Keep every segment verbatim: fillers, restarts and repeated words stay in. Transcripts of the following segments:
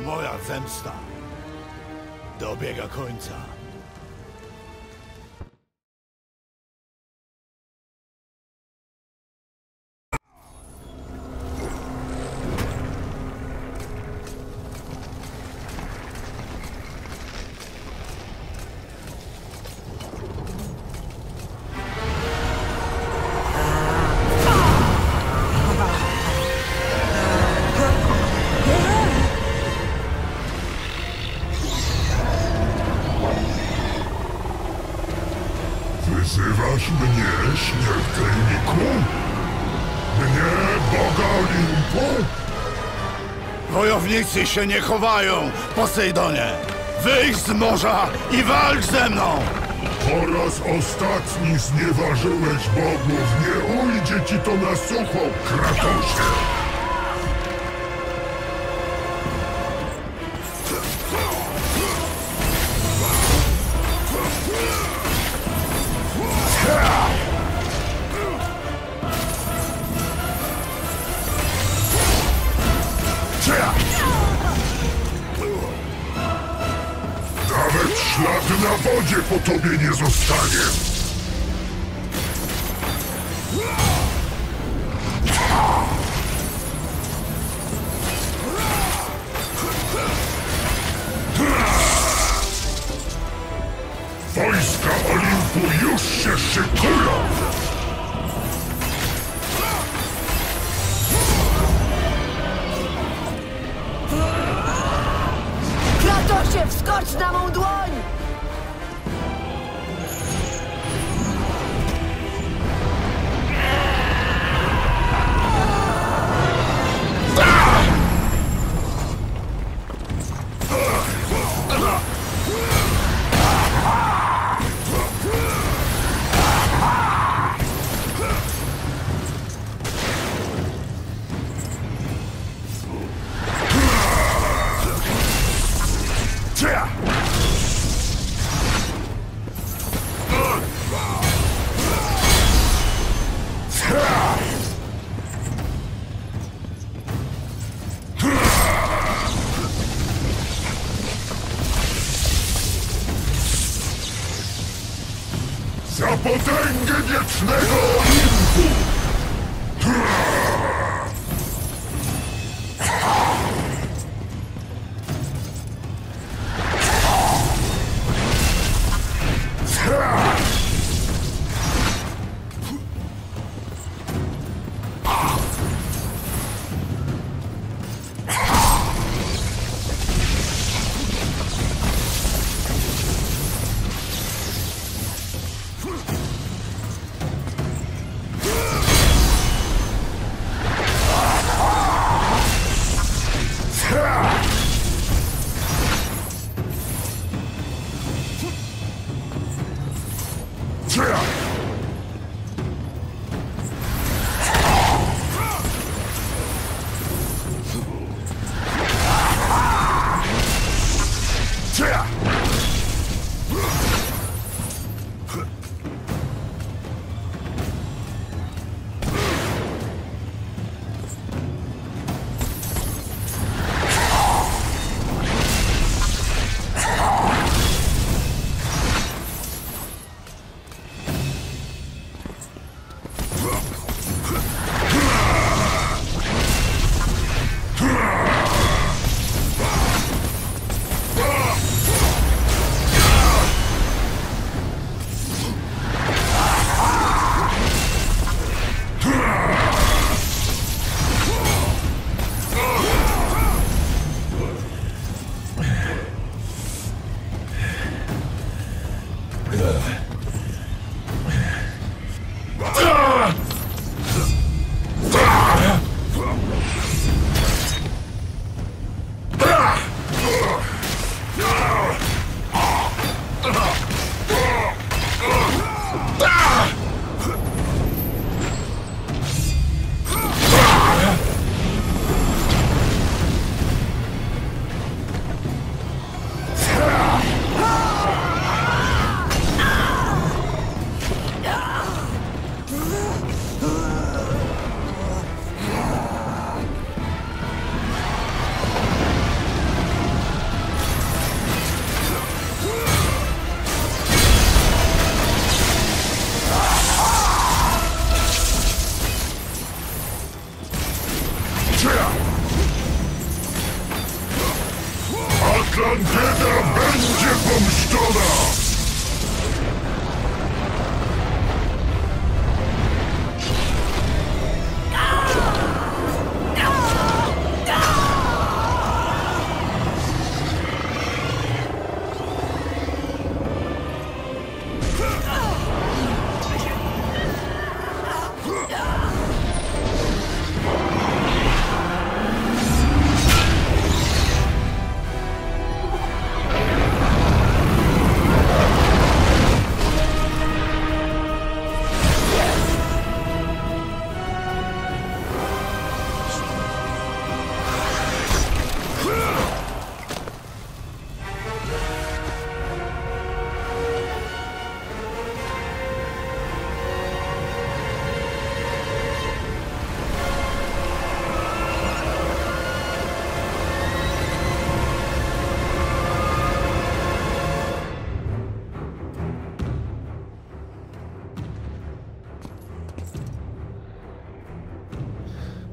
Moja zemsta dobiega końca. Wzywasz mnie, śmiertelniku? Mnie, Boga Olimpu? Wojownicy się nie chowają, Posejdonie! Wyjdź z morza i walcz ze mną! Po raz ostatni znieważyłeś bogów, nie ujdzie ci to na sucho, Kratosie! Nawet ślad na wodzie po tobie nie zostanie! Wojska Olimpu już się szykują! Kratosie, wskocz na mą dłoń! Za potęgę wiecznego Olimpu!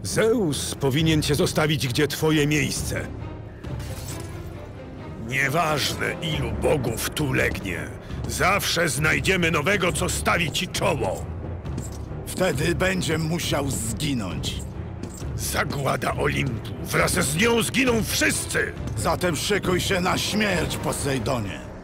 Zeus powinien cię zostawić, gdzie twoje miejsce. Nieważne, ilu bogów tu legnie. Zawsze znajdziemy nowego, co stawi ci czoło. Wtedy będzie musiał zginąć. Zagłada Olimpu. Wraz z nią zginą wszyscy. Zatem szykuj się na śmierć, Posejdonie.